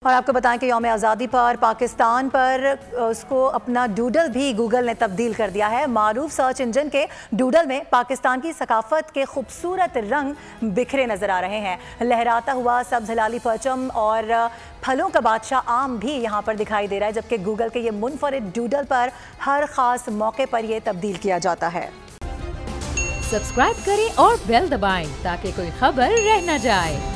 और आपको बताएं कि यौम आज़ादी पर पाकिस्तान पर उसको अपना डूडल भी गूगल ने तब्दील कर दिया है। मारूफ सर्च इंजन के डूडल में पाकिस्तान की सकाफत के खूबसूरत रंग बिखरे नजर आ रहे हैं। लहराता हुआ सब्ज हिलाली परचम और फलों का बादशाह आम भी यहाँ पर दिखाई दे रहा है, जबकि गूगल के ये मुनफरिद डूडल पर हर खास मौके पर यह तब्दील किया जाता है। सब्सक्राइब करें और बेल दबाएं ताकि कोई खबर रह न जाए।